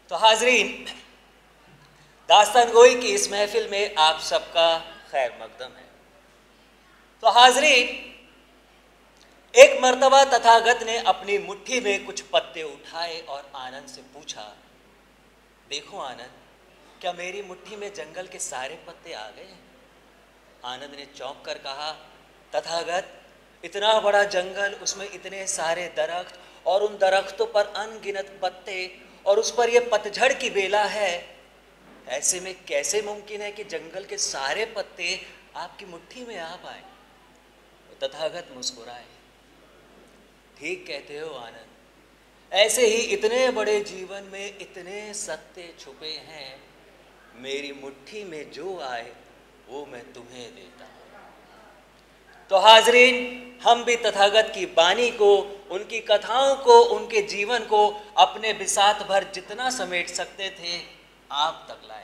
तो हाजरीन, दास्तानगोई की इस महफिल में आप सबका खैर मकदम है। तो हाजरीन, एक मर्तबा तथागत ने अपनी मुट्ठी में कुछ पत्ते उठाए और आनंद से पूछा, देखो आनंद, क्या मेरी मुट्ठी में जंगल के सारे पत्ते आ गए? आनंद ने चौंक कर कहा, तथागत, इतना बड़ा जंगल, उसमें इतने सारे दरख्त और उन दरख्तों पर अनगिनत पत्ते और उस पर यह पतझड़ की बेला है, ऐसे में कैसे मुमकिन है कि जंगल के सारे पत्ते आपकी मुट्ठी में आ पाए? तथागत मुस्कुराए, ठीक कहते हो आनंद, ऐसे ही इतने बड़े जीवन में इतने सत्य छुपे हैं, मेरी मुट्ठी में जो आए वो मैं तुम्हें देता हूँ। तो हाजरीन, हम भी तथागत की बानी को, उनकी कथाओं को, उनके जीवन को अपने बिसात भर जितना समेट सकते थे आप तक लाए।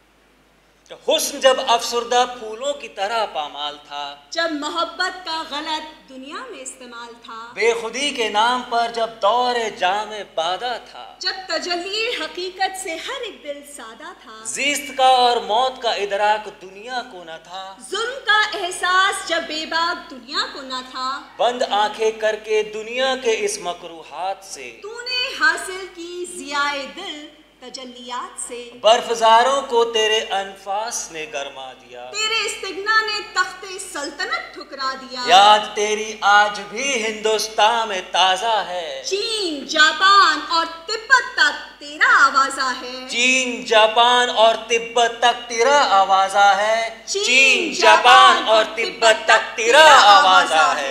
तो हुस्न जब अफसुर्दा फूलों की तरह पामाल था, जब मोहब्बत का गलत दुनिया में इस्तेमाल था, बेखुदी के नाम पर जब दौरे जामे बादा था, जब तजल्ली हकीकत से हर एक दिल सादा था, जिस्त का और मौत का इदराक दुनिया को न था, जुल्म का एहसास जब बेबाक दुनिया को न था, बंद आंखें करके दुनिया के इस मकरूहात से तूने हासिल की जियाए दिल तजल्लियात से, बर्फजारों को तेरे अनफास ने गरमा दिया, तेरे इस्तिगना ने तख्ते सल्तनत ठुकरा दिया, याद तेरी आज भी हिंदुस्तान में ताजा है, चीन, जापान और तिब्बत तक तेरा आवाजा है, चीन, जापान और तिब्बत तक तेरा आवाजा है, चीन, जापान और तिब्बत तक तेरा आवाजा है।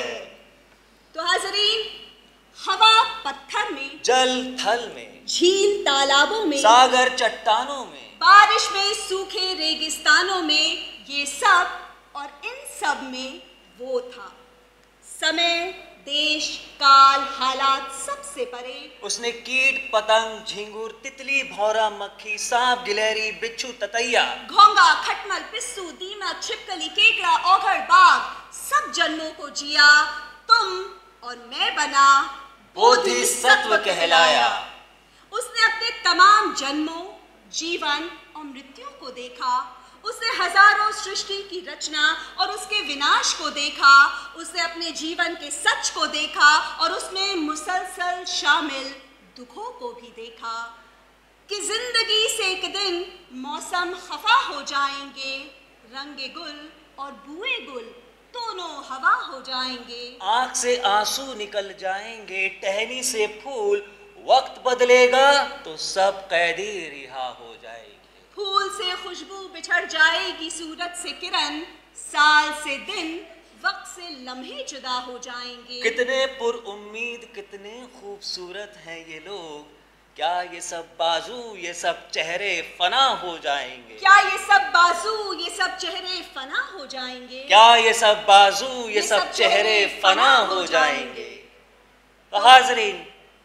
तो हाजरीन, हवा पत्थर में, जल थल में, झील तालाबों में, सागर चट्टानों में, बारिश में, सूखे रेगिस्तानों में, ये सब और इन सब में वो था। समय, देश, काल, हालात सबसे परे उसने कीट, पतंग, झिंगुर, तितली, भौरा, मक्खी, सांप, गिलहरी, बिच्छू, ततैया, घोंगा, खटमल, पिस्सू, दीमक, छिपकली, केकड़ा, औघड़, बाघ, सब जन्मों को जिया, तुम और मैं बना बोधिसत्व कहलाया। उसने अपने तमाम जन्मों, जीवन और मृत्यु को देखा, उसने हजारों सृष्टि की रचना और उसके विनाश को देखा, उसने अपने जीवन के सच को देखा और उसमें मुसलसल शामिल दुखों को भी देखा कि जिंदगी से एक दिन मौसम खफा हो जाएंगे, रंगे गुल और बुए गुल दोनों हवा हो जाएंगे, आंख से आंसू निकल जाएंगे, टहनी से फूल, वक्त बदलेगा तो सब कैदी रिहा हो जाएगी, फूल से खुशबू बिछड़ जाएगी, सूरज से किरण, साल से दिन, वक्त से लम्हे जुदा हो जाएंगे। कितने पुरउम्मीद, कितने खूबसूरत हैं ये लोग, क्या ये सब बाजू, ये सब चेहरे फना हो जाएंगे? क्या ये सब बाजू, ये सब चेहरे फना हो जाएंगे? क्या ये सब बाजू, ये सब चेहरे फना हो जाएंगे? तो हाजरीन,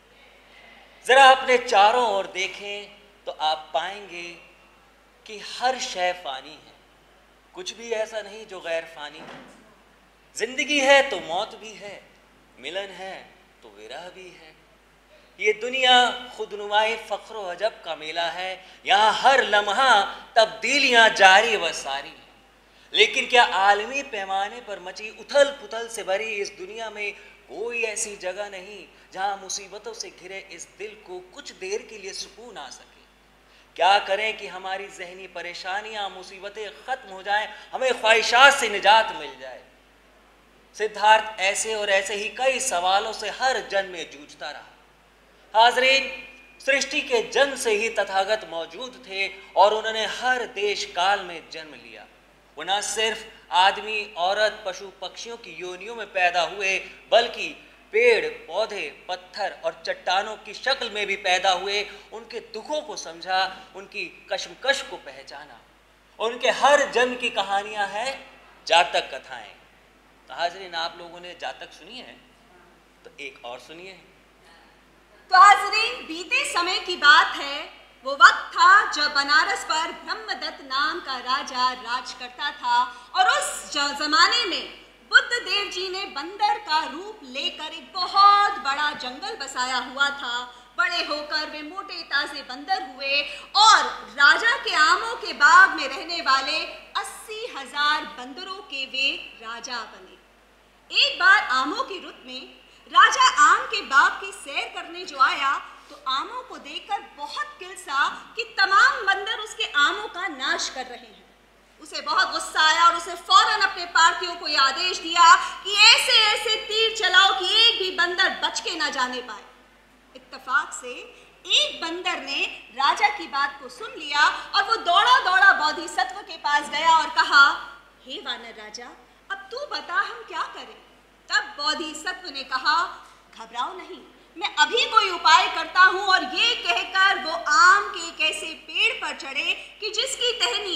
जरा अपने चारों ओर देखें तो आप पाएंगे कि हर शय फानी है, कुछ भी ऐसा नहीं जो गैर फानी है। जिंदगी है तो मौत भी है, मिलन है तो विरह भी है। ये दुनिया खुदनुमाई फ़ख्र व अजब का मेला है, यहाँ हर लम्हा तब्दीलियाँ जारी व सारी हैं। लेकिन क्या आलमी पैमाने पर मची उथल पुथल से भरी इस दुनिया में कोई ऐसी जगह नहीं जहाँ मुसीबतों से घिरे इस दिल को कुछ देर के लिए सुकून आ सके? क्या करें कि हमारी जहनी परेशानियाँ, मुसीबतें ख़त्म हो जाएं, हमें ख्वाहिशात से निजात मिल जाए? सिद्धार्थ ऐसे और ऐसे ही कई सवालों से हर जन्म में जूझता रहा। हाजरीन, सृष्टि के जन्म से ही तथागत मौजूद थे और उन्होंने हर देश काल में जन्म लिया। वो न सिर्फ आदमी, औरत, पशु पक्षियों की योनियों में पैदा हुए, बल्कि पेड़, पौधे, पत्थर और चट्टानों की शक्ल में भी पैदा हुए। उनके दुखों को समझा, उनकी कश्मकश को पहचाना। उनके हर जन्म की कहानियां हैं जातक कथाएं। तो हाजरीन, आप लोगों ने जातक सुनी है तो एक और सुनिए। तो हाजरीन, बीते समय की बात है। वो वक्त था जब बनारस पर ब्रह्मदत्त नाम का राजा राज करता था और उस जमाने में बुद्ध देव जी ने बंदर का रूप लेकर एक बहुत बड़ा जंगल बसाया हुआ था। बड़े होकर वे मोटे ताजे बंदर हुए और राजा के आमों के बाग में रहने वाले 80,000 बंदरों के वे राजा बने। एक बार आमों की रुत में राजा आम के बाग की सैर करने जो आया तो आमों को देखकर बहुत किलसा कि तमाम बंदर उसके आमों का नाश कर रहे हैं। उसे बहुत गुस्सा आया और उसे फौरन अपने पार्थियों को यह आदेश दिया कि ऐसे ऐसे तीर चलाओ कि एक भी बंदर बच के ना जाने पाए। इत्तेफाक से एक बंदर ने राजा की बात को सुन लिया और वो दौड़ा दौड़ा बोधिसत्व के पास गया और कहा, हे वानर राजा, अब तू बता हम क्या करें। तब बोधिसत्व ने कहा, घबराओ नहीं, मैं अभी कोई उपाय करता हूं। और ये कहकर वो आम के एक ऐसे पेड़ पर चढ़े कि जिसकी टहनी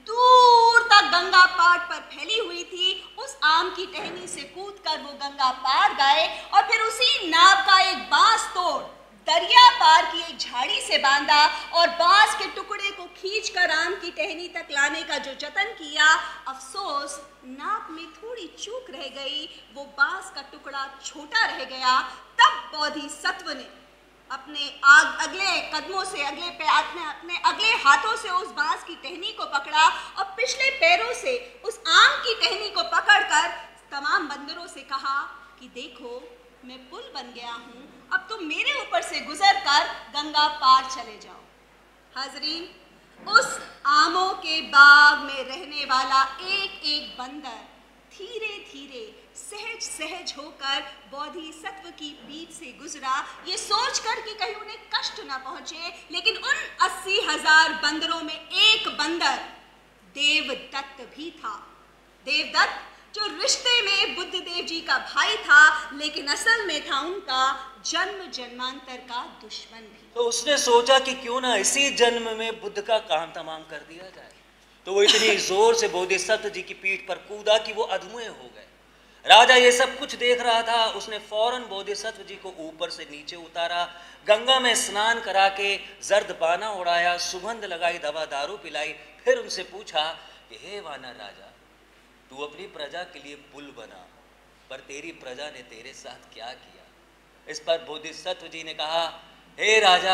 दूर तक गंगा पाट पर फैली हुई थी। उस आम की टहनी से कूदकर वो गंगा पार गए और फिर उसी नाव का एक बांस तोड़ दरिया पार की एक झाड़ी से बांधा और बांस के टुकड़े को खींचकर आम की टहनी तक लाने का जो जतन किया, अफसोस नाव में थोड़ी चूक रह गई, वो बांस का टुकड़ा छोटा रह गया। तब बोधिसत्व ने अपने अगले कदमों से अपने अगले हाथों से उस बांस की टहनी को पकड़ा और पिछले पैरों से उस आम की टहनी को पकड़कर तमाम बंदरों से कहा कि देखो, मैं पुल बन गया हूं, अब तुम मेरे ऊपर से गुजर कर गंगा पार चले जाओ। हाजरीन, उस आमों के बाग में रहने वाला एक एक बंदर धीरे धीरे सहज सहज होकर बोधिसत्व की पीठ से गुजरा, ये सोचकर कि कहीं उन्हें कष्ट न पहुंचे। लेकिन उन 80,000 बंदरों में एक बंदर देवदत्त भी था। देवदत्त जो रिश्ते में बुद्ध देव जी का भाई था, लेकिन असल में था उनका जन्म जन्मांतर का दुश्मन भी। तो उसने सोचा कि क्यों ना इसी जन्म में बुद्ध का काम तमाम कर दिया जाए। तो वो इतनी जोर से बोधिसत्व जी की पीठ पर कूदा कि वो अधमरे हो गए। राजा ये सब कुछ देख रहा था। उसने फौरन बोधिसत्व जी को ऊपर से नीचे उतारा, गंगा में स्नान करा के जर्द पाना उड़ाया, सुगंध लगाई, दवा दारू पिलाई, फिर उनसे पूछा कि हे वानर राजा, तू अपनी प्रजा के लिए पुल बना, पर तेरी प्रजा ने तेरे साथ क्या किया। इस पर बोधिसत्व जी ने कहा, हे राजा,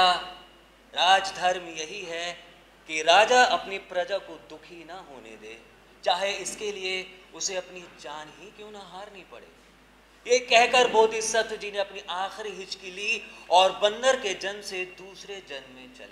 राजधर्म यही है कि राजा अपनी प्रजा को दुखी ना होने दे, चाहे इसके लिए उसे अपनी जान ही क्यों ना हारनी पड़े। ये कहकर बोधिसत्व जी ने अपनी आखिरी हिचकी ली और बंदर के जन्म से दूसरे जन्म में चले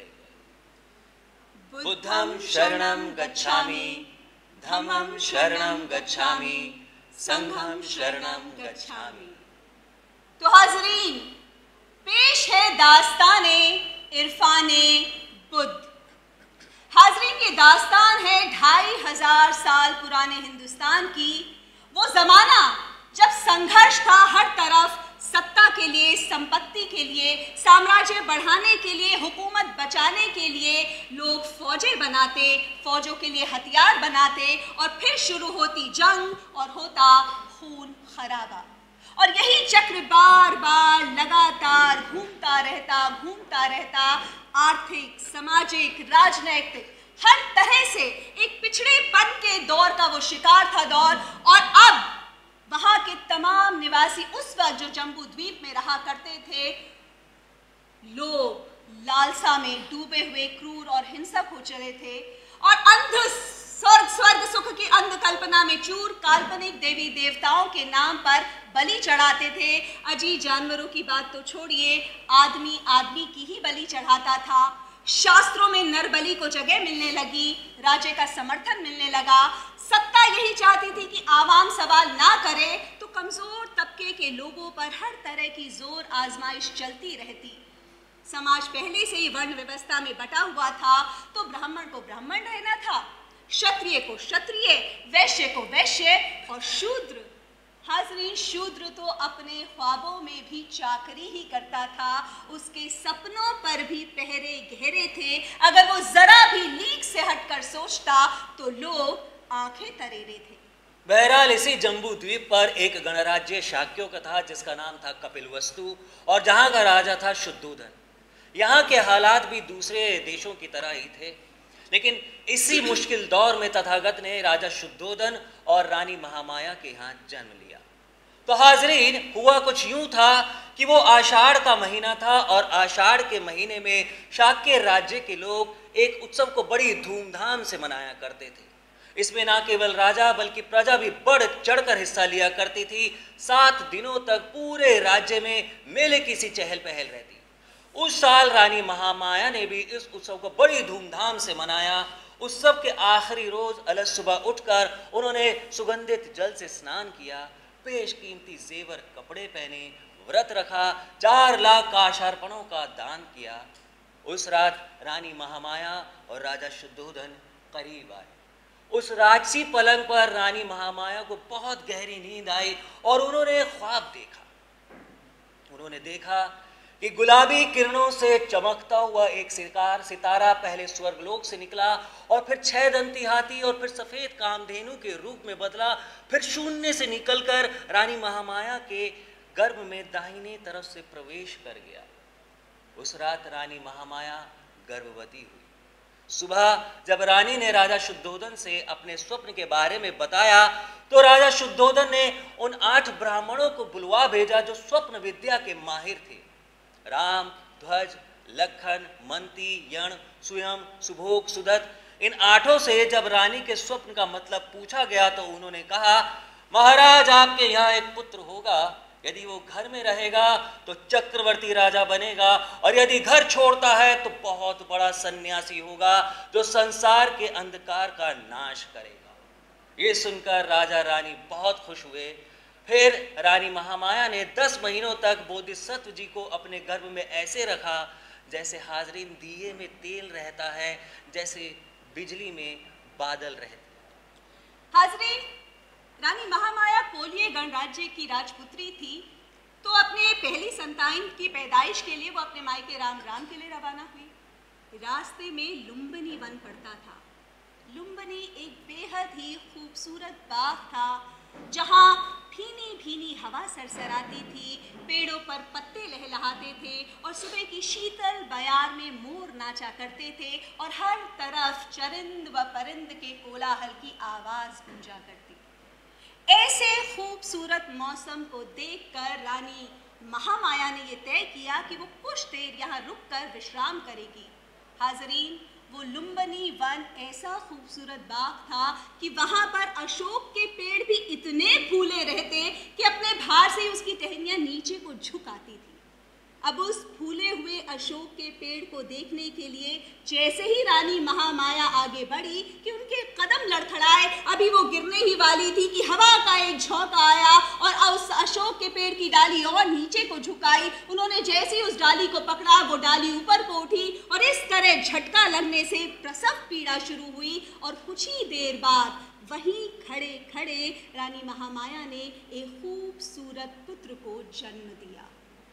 गए। बुद्धं शरणं गच्छामि, धम्मं शरणं गच्छामि, संघं शरणं गच्छामि। तो हाजरीन, पेश है दास्ताने इरफाने बुद्ध। हाजरीन, ये दास्तान है 2500 साल पुराने हिंदुस्तान की। वो जमाना जब संघर्ष था हर तरफ, सत्ता के लिए, संपत्ति के लिए, साम्राज्य बढ़ाने के लिए, हुकूमत बचाने के लिए लोग फौजें बनाते, फौजों के लिए हथियार बनाते और फिर शुरू होती जंग और होता खून खराबा। और यही चक्र बार बार लगातार घूमता रहता। आर्थिक, सामाजिक, राजनैतिक हर तरह से एक पिछड़ेपन के दौर का वो शिकार था दौर। और अब वहां के तमाम निवासी, उस वक्त जो जम्बू द्वीप में रहा करते थे, लोग लालसा में डूबे हुए क्रूर और हिंसक हो चले थे और स्वर्ग सुख की अंध कल्पना में चूर काल्पनिक देवी देवताओं के नाम पर बलि चढ़ाते थे। अजी जानवरों की बात तो छोड़िए, आदमी आदमी की ही बलि चढ़ाता था। शास्त्रों में नर बलि को जगह मिलने लगी, राज्य का समर्थन मिलने लगा। सत्ता यही चाहती थी कि आवाम सवाल ना करे तो कमजोर तबके के लोगों पर हर तरह की जोर आजमाइश चलती रहती। समाज पहले से ही वर्ण व्यवस्था में बटा हुआ था, तो ब्राह्मण को ब्राह्मण रहना था, क्षत्रिय को क्षत्रिय, वैश्य को वैश्य और शूद्र। हाजरीन, शूद्र तो अपने ख्वाबों में भी चाकरी ही करता था, उसके सपनों पर भी पहरे गहरे थे। अगर वो जरा भी लीक से हटकर सोचता तो लोग आंखें तरेरे थे। बहरहाल इसी जम्बू द्वीप पर एक गणराज्य शाक्यों का था जिसका नाम था कपिलवस्तु, और जहां का राजा था शुद्धोधन। यहाँ के हालात भी दूसरे देशों की तरह ही थे, लेकिन इसी मुश्किल दौर में तथागत ने राजा शुद्धोधन और रानी महामाया के यहाँ जन्म लिया। तो हाजरीन, हुआ कुछ यूं था कि वो आषाढ़ का महीना था और आषाढ़ के महीने में शाक्य राज्य के लोग एक उत्सव को बड़ी धूमधाम से मनाया करते थे। इसमें ना केवल राजा बल्कि प्रजा भी बढ़ चढ़कर हिस्सा लिया करती थी। 7 दिनों तक पूरे राज्य में मेले की सी चहल पहल रहती। उस साल रानी महामाया ने भी इस उत्सव को बड़ी धूमधाम से मनाया। उत्सव के आखिरी रोज अलग सुबह उठकर उन्होंने सुगंधित जल से स्नान किया, बेशकीमती जेवर कपड़े पहने, व्रत रखा, 4 लाख काशार्पणों का दान किया। उस रात रानी महामाया और राजा शुद्धोधन करीब आए। उस राजसी पलंग पर रानी महामाया को बहुत गहरी नींद आई और उन्होंने ख्वाब देखा। उन्होंने देखा कि गुलाबी किरणों से चमकता हुआ एक सितारा पहले स्वर्गलोक से निकला और फिर 6 दंती हाथी और फिर सफेद कामधेनु के रूप में बदला, फिर शून्य से निकलकर रानी महामाया के गर्भ में दाहिने तरफ से प्रवेश कर गया। उस रात रानी महामाया गर्भवती हुई। सुबह जब रानी ने राजा शुद्धोधन से अपने स्वप्न के बारे में बताया तो राजा शुद्धोधन ने उन 8 ब्राह्मणों को बुलवा भेजा जो स्वप्न विद्या के माहिर थे। राम, ध्वज, लखन, मंती, यण, सुयम, सुभोग, सुदत, इन 8 से जब रानी के स्वप्न का मतलब पूछा गया तो उन्होंने कहा, महाराज, आपके यहाँ एक पुत्र होगा। यदि वो घर में रहेगा तो चक्रवर्ती राजा बनेगा और यदि घर छोड़ता है तो बहुत बड़ा सन्यासी होगा जो संसार के अंधकार का नाश करेगा। ये सुनकर राजा रानी बहुत खुश हुए। फिर रानी महामाया ने 10 महीनों तक बोधिसत्व जी को अपने गर्भ में ऐसे रखा जैसे हाजरीन दिए में तेल रहता है, जैसे बिजली में बादल रहते। हाजरीन, रानी महामाया कोलिय गणराज्य की राजपुत्री थी, तो अपने पहली संतान की पैदाइश के लिए वो अपने मायके राम ग्राम के लिए रवाना हुई। रास्ते में लुम्बिनी वन पड़ता था। लुम्बिनी एक बेहद ही खूबसूरत बाग था जहाँ भीनी भीनी हवा सरसराती थी, पेड़ों पर पत्ते लहलहाते थे और सुबह की शीतल बयार में मोर नाचा करते थे और हर तरफ चरिंद व परिंद के कोलाहल की आवाज गूंजा करती। ऐसे खूबसूरत मौसम को देखकर रानी महामाया ने यह तय किया कि वो कुछ देर यहाँ रुककर विश्राम करेगी। हाजरीन, वो लुम्बिनी वन ऐसा खूबसूरत बाग था कि वहां पर अशोक के पेड़ भी इतने फूले रहते कि अपने भार से ही उसकी टहनियां नीचे को झुक आती थी। अब उस फूले हुए अशोक के पेड़ को देखने के लिए जैसे ही रानी महामाया आगे बढ़ी कि उनके कदम लड़खड़ाए, अभी वो गिरने ही वाली थी कि हवा का एक झोंका आया और उस अशोक के पेड़ की डाली और नीचे को झुकाई। उन्होंने जैसे ही उस डाली को पकड़ा, वो डाली ऊपर को उठी और इस तरह झटका लगने से प्रसव पीड़ा शुरू हुई और कुछ ही देर बाद वहीं खड़े खड़े रानी महामाया ने एक खूबसूरत पुत्र को जन्म दिया।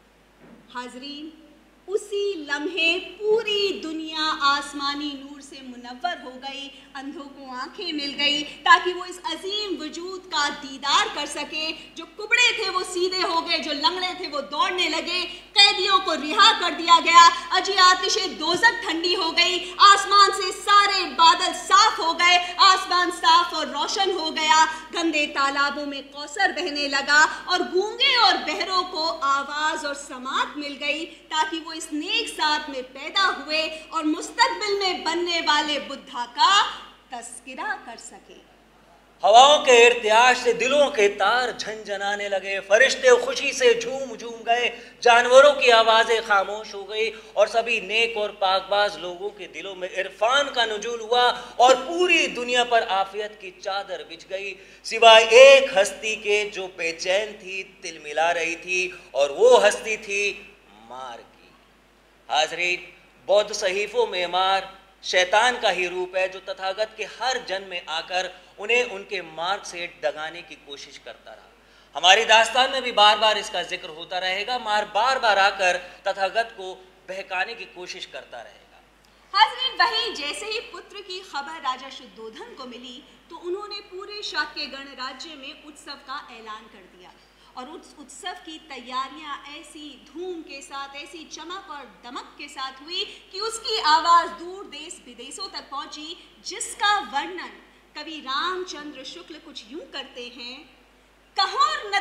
हाजरीन, उसी लम्हे पूरी दुनिया आसमानी नूर से मुनव्वर हो गई। अंधों को आंखें मिल गई ताकि वो इस अजीम वजूद का दीदार कर सके। जो कुबड़े थे वो सीधे हो गए, जो लंगड़े थे वो दौड़ने लगे, कैदियों को रिहा कर दिया गया। अजी आतिशे दोज़ख ठंडी हो गई, आसमान से सारे बादल साफ हो गए, आसमान साफ और रोशन हो गया। गंदे तालाबों में कौसर बहने लगा और गूंगे और बहरों को आवाज और समात मिल गई ताकि वो इस नेक साथ में पैदा हुए और मुस्तकबिल में बनने वाले बुद्धा का तस्किरा कर सके। हवाओं के इर्तियाज से दिलों के तार झनझनाने लगे, फरिश्ते खुशी से झूम झूम गए, जानवरों की आवाजें खामोश हो गई और सभी नेक और पाकबाज लोगों के दिलों में इरफान का नुज़ूल हुआ और पूरी दुनिया पर आफियत की चादर बिछ गई, सिवाय एक हस्ती के जो बेचैन थी, तिलमिला रही थी, और वो हस्ती थी मार की। हाजरीन, बौद्ध सहीफों में मार शैतान का ही रूप है जो तथागत के हर जन्म में आकर उन्हें उनके मार्ग से डगाने की कोशिश करता रहा। हमारी दास्तान में भी बार बार इसका जिक्र होता रहेगा। मार बार बार आकर तथागत को बहकाने की कोशिश करता रहेगा। हाजरीन, वहीं जैसे ही पुत्र की खबर राजा शुद्धोधन को मिली तो उन्होंने पूरे शाक्य गणराज्य में उत्सव का ऐलान कर दिया और उस उत्सव की तैयारियां ऐसी धूम के साथ, ऐसी चमक और दमक के साथ हुई कि उसकी आवाज दूर देश विदेशों तक पहुंची, जिसका वर्णन कवि रामचंद्र शुक्ल कुछ यूं करते हैं। कहोर न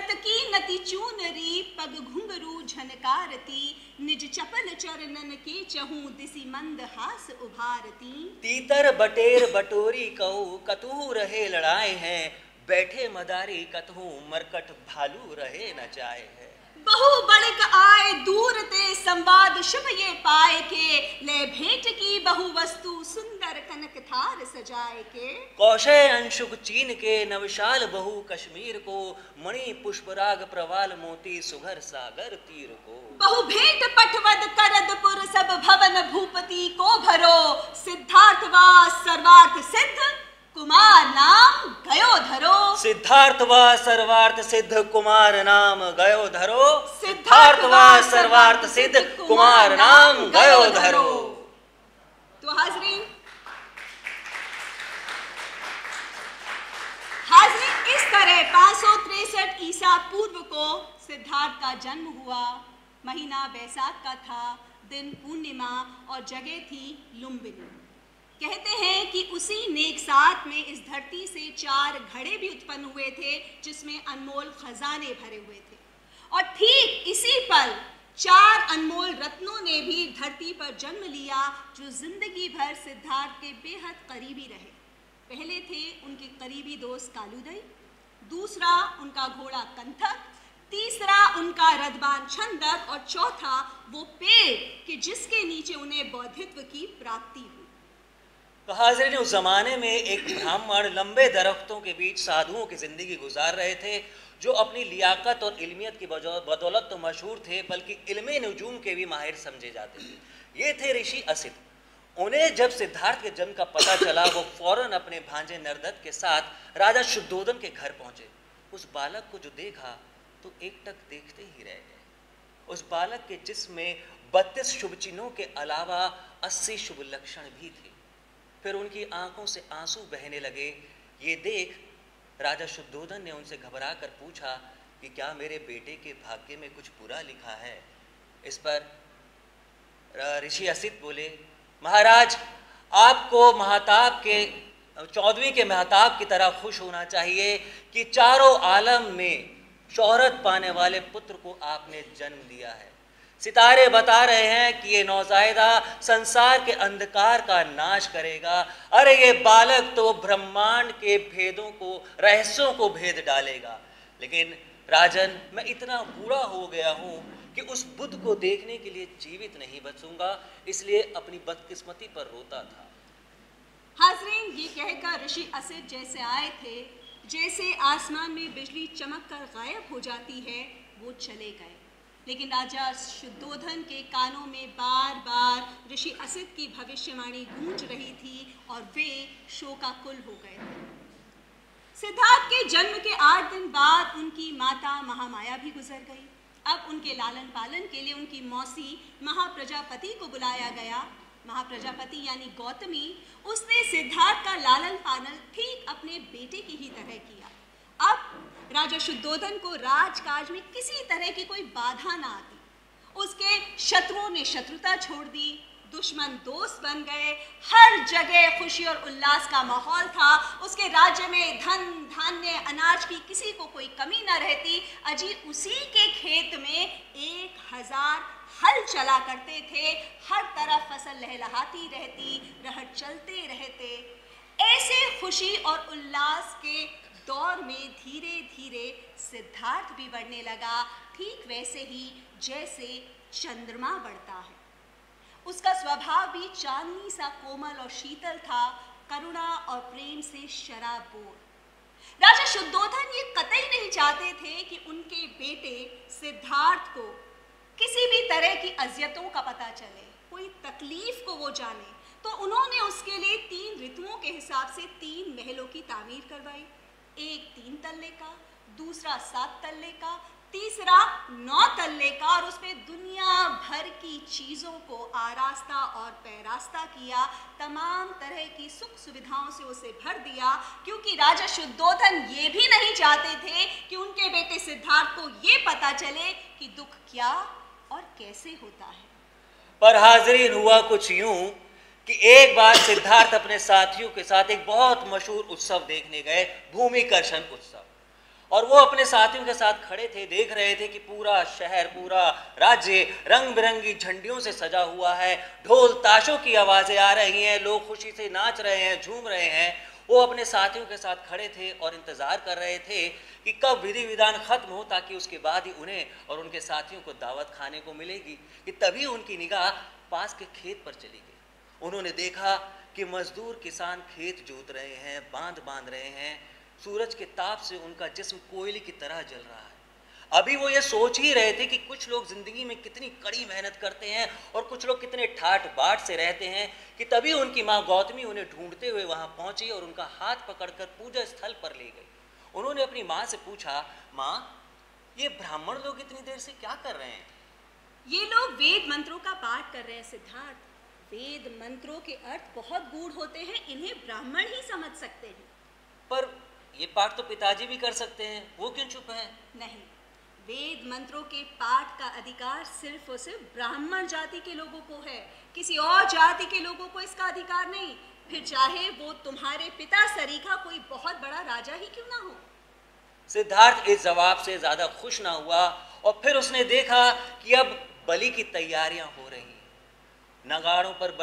नत की नति चूनरी पग घुंघरू झनकारती निज चपल चरणन के चहूं दिसी मंद हास उभारती। तीतर बटेर बटोरी कहू कतहु रहे लड़ाए हैं बैठे मदारी कतहु मरकट भालू रहे न जाए है। बहु बड़क आए दूर ते संवाद शुभ ये पाए के ले भेंट की बहु वस्तु सुंदर कनक थार सजाए के। कौशय अंशुक चीन के नवशाल बहु कश्मीर को मणि पुष्पराग प्रवाल मोती सुघर सागर तीर को। बहु भेंट पटवद करदपुर सब भवन भूपति को भरो सिद्धार्थवास सर्वार्थ सिद्ध कुमार नाम गयो धरो। सिद्धार्थवा सर्वार्थ सिद्ध कुमार नाम गयो धरो। सिद्धार्थवा सर्वार्थ सिद्ध कुमार नाम गयो धरो। तो हाजरीन इस तरह 563 ईसा पूर्व को सिद्धार्थ का जन्म हुआ। महीना बैसाख का था, दिन पूर्णिमा और जगह थी लुम्बिनी। कहते हैं कि उसी नेक साथ में इस धरती से 4 घड़े भी उत्पन्न हुए थे जिसमें अनमोल खजाने भरे हुए थे और ठीक इसी पल 4 अनमोल रत्नों ने भी धरती पर जन्म लिया जो जिंदगी भर सिद्धार्थ के बेहद करीबी रहे। पहले थे उनके करीबी दोस्त कालूदई, दूसरा उनका घोड़ा कंथक, तीसरा उनका रथबान छंदक और चौथा वो पेड़ कि जिसके नीचे उन्हें बौद्धित्व की प्राप्ति हुई। तो हाज़रीन उस जमाने में एक ब्राह्मण लंबे दरख्तों के बीच साधुओं की जिंदगी गुजार रहे थे जो अपनी लियाकत और इल्मियत की बदौलत तो मशहूर थे बल्कि इल्मे नुजूम के भी माहिर समझे जाते थे। ये थे ऋषि असित। उन्हें जब सिद्धार्थ के जन्म का पता चला वो फौरन अपने भांजे नरदत्त के साथ राजा शुद्धोधन के घर पहुंचे। उस बालक को जो देखा तो एकटक देखते ही रह गए। उस बालक के जिस्म में 32 शुभ चिन्हों के अलावा 80 शुभ लक्षण भी थे। फिर उनकी आंखों से आंसू बहने लगे। ये देख राजा शुद्धोधन ने उनसे घबरा कर पूछा कि क्या मेरे बेटे के भाग्य में कुछ बुरा लिखा है। इस पर ऋषि असित बोले, महाराज आपको महताब के 14वीं के महताब की तरह खुश होना चाहिए कि चारों आलम में शोहरत पाने वाले पुत्र को आपने जन्म दिया है। सितारे बता रहे हैं कि ये नौजायदा संसार के अंधकार का नाश करेगा। अरे ये बालक तो ब्रह्मांड के भेदों को रहस्यों को भेद डालेगा। लेकिन राजन मैं इतना बूढ़ा हो गया हूँ कि उस बुद्ध को देखने के लिए जीवित नहीं बचूंगा, इसलिए अपनी बदकिस्मती पर रोता था। हाजरीन ये कहकर ऋषि असित जैसे आए थे, जैसे आसमान में बिजली चमक कर गायब हो जाती है, वो चले गए। लेकिन राजा शुद्धोधन के कानों में बार बार ऋषि असित की भविष्यवाणी गूंज रही थी और वे शोकाकुल हो गए थे। सिद्धार्थ के जन्म के 8 दिन बाद उनकी माता महामाया भी गुजर गई। अब उनके लालन पालन के लिए उनकी मौसी महाप्रजापति को बुलाया गया। महाप्रजापति यानी गौतमी, उसने सिद्धार्थ का लालन पालन ठीक अपने बेटे की ही तरह किया। अब राजा शुद्धोधन को राजकाज में किसी तरह की कोई बाधा ना आती। उसके शत्रुओं ने शत्रुता छोड़ दी, दुश्मन दोस्त बन गए। हर जगह खुशी और उल्लास का माहौल था। उसके राज्य में धन धान्य अनाज की किसी को कोई कमी न रहती। अजी उसी के खेत में 1000 हल चला करते थे। हर तरफ फसल लहलहाती रहती, रहर चलते रहते। ऐसे खुशी और उल्लास के दौर में धीरे धीरे सिद्धार्थ भी बढ़ने लगा, ठीक वैसे ही जैसे चंद्रमा बढ़ता है। उसका स्वभाव भी चांदनी सा कोमल और शीतल था, करुणा और प्रेम से शराबोर। राजा शुद्धोधन ये कतई नहीं चाहते थे कि उनके बेटे सिद्धार्थ को किसी भी तरह की अजियतों का पता चले, कोई तकलीफ को वो जाने। तो उन्होंने उसके लिए 3 ऋतुओं के हिसाब से 3 महलों की तामीर करवाई। एक 3 तल्ले का, दूसरा 7 तल्ले का, तीसरा 9 तल्ले का, और उसमें दुनिया भर की चीजों को आरास्ता और पैरास्ता किया। तमाम तरह की सुख सुविधाओं से उसे भर दिया, क्योंकि राजा शुद्धोधन ये भी नहीं चाहते थे कि उनके बेटे सिद्धार्थ को ये पता चले कि दुख क्या और कैसे होता है। पर हाजरीन हुआ कुछ यूं कि एक बार सिद्धार्थ अपने साथियों के साथ एक बहुत मशहूर उत्सव देखने गए, भूमिकर्षण उत्सव। और वो अपने साथियों के साथ खड़े थे, देख रहे थे कि पूरा शहर, पूरा राज्य रंग बिरंगी झंडियों से सजा हुआ है, ढोल ताशों की आवाज़ें आ रही हैं, लोग खुशी से नाच रहे हैं, झूम रहे हैं। वो अपने साथियों के साथ खड़े थे और इंतज़ार कर रहे थे कि कब विधि विधान खत्म हो, ताकि उसके बाद ही उन्हें और उनके साथियों को दावत खाने को मिलेगी। कि तभी उनकी निगाह पास के खेत पर चली गई। उन्होंने देखा कि मजदूर किसान खेत जोत रहे हैं, बांध बांध रहे हैं। सूरज के ताप से उनका जिस्म कोयले की तरह जल रहा है। अभी वो ये सोच ही रहे थे कि कुछ लोग जिंदगी में कितनी कड़ी मेहनत करते हैं और कुछ लोग कितने ठाठ बाट से रहते हैं, कि तभी उनकी माँ गौतमी उन्हें ढूंढते हुए वहां पहुंची और उनका हाथ पकड़कर पूजा स्थल पर ले गई। उन्होंने अपनी माँ से पूछा, माँ, ये ब्राह्मण लोग इतनी देर से क्या कर रहे हैं? ये लोग वेद मंत्रों का पाठ कर रहे हैं सिद्धार्थ। वेद मंत्रों के अर्थ बहुत गूढ़ होते हैं, इन्हें ब्राह्मण ही समझ सकते हैं। पर ये पाठ तो पिताजी भी कर सकते हैं, वो क्यों चुप हैं? नहीं, वेद मंत्रों के पाठ का अधिकार सिर्फ और सिर्फ ब्राह्मण जाति के लोगों को है, किसी और जाति के लोगों को इसका अधिकार नहीं, फिर चाहे वो तुम्हारे पिता सरीखा कोई बहुत बड़ा राजा ही क्यों ना हो। सिद्धार्थ इस जवाब से ज्यादा खुश ना हुआ और फिर उसने देखा कि अब बलि की तैयारियां हो रही। नगाड़ों पर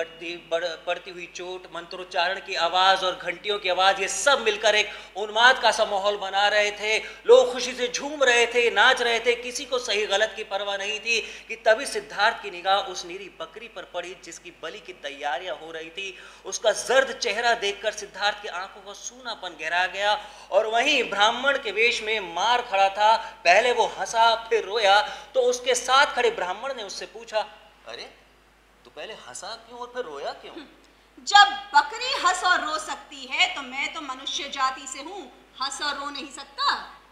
पड़ती हुई चोट, मंत्रोच्चारण की आवाज और घंटियों की आवाज, ये सब मिलकर एक उन्माद का सा माहौल बना रहे थे। लोग खुशी से झूम रहे थे, नाच रहे थे, किसी को सही गलत की परवाह नहीं थी। कि तभी सिद्धार्थ की निगाह उस नीरी बकरी पर पड़ी जिसकी बलि की तैयारियां हो रही थी। उसका जर्द चेहरा देखकर सिद्धार्थ की आंखों का सूनापन गहरा गया। और वहीं ब्राह्मण के वेश में मार खड़ा था। पहले वो हंसा, फिर रोया। तो उसके साथ खड़े ब्राह्मण ने उससे पूछा, अरे तू पहले हंसा क्यों और फिर रोया क्यों? जब बकरी हंस और रो सकती है तो मैं तो मनुष्य जाति से हूँ, हंस और रो नहीं सकता।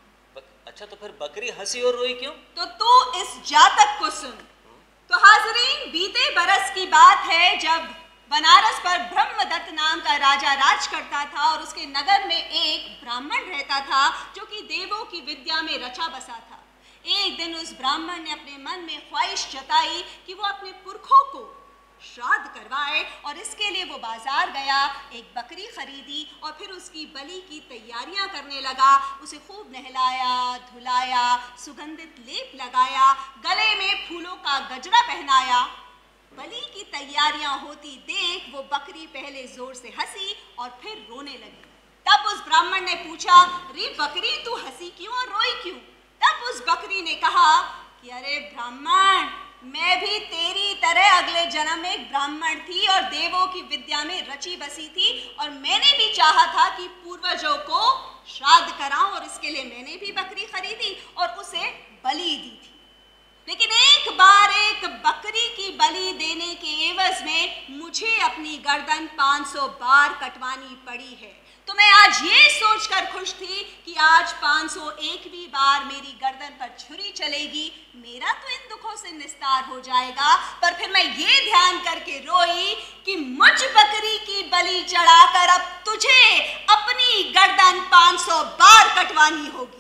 अच्छा, तो फिर बकरी हंसी और रोई क्यों? तो तू इस जातक को सुन। तो हाजरीन, बीते बरस की बात है जब बनारस पर ब्रह्मदत्त नाम का राजा राज करता था और उसके नगर में एक ब्राह्मण रहता था जो कि देवों की विद्या में रचा बसा था। एक दिन उस ब्राह्मण ने अपने मन में ख्वाहिश जताई कि वो अपने पुरखों को श्राद्ध करवाए और इसके लिए वो बाजार गया, एक बकरी खरीदी और फिर उसकी बलि की तैयारियां करने लगा। उसे खूब नहलाया, धुलाया, सुगंधित लेप लगाया, गले में फूलों का गजरा पहनाया। बलि की तैयारियां होती देख वो बकरी पहले जोर से हंसी और फिर रोने लगी। तब उस ब्राह्मण ने पूछा, रे बकरी, तू हंसी क्यों और रोई क्यों? तब उस बकरी ने कहा कि अरे ब्राह्मण, मैं भी तेरी तरह अगले जन्म में एक ब्राह्मण थी और देवों की विद्या में रची बसी थी और मैंने भी चाहा था कि पूर्वजों को श्राद्ध कराऊं और इसके लिए मैंने भी बकरी खरीदी और उसे बलि दी थी। लेकिन एक बार एक बकरी की बलि देने के एवज में मुझे अपनी गर्दन 500 बार कटवानी पड़ी है। तो मैं आज ये सोचकर खुश थी कि आज 501वीं बार मेरी गर्दन पर छुरी चलेगी, मेरा तो इन दुखों से निस्तार हो जाएगा। पर फिर मैं ये ध्यान करके रोई कि मुझ बकरी की बलि चढ़ाकर अब तुझे अपनी गर्दन 500 बार कटवानी होगी।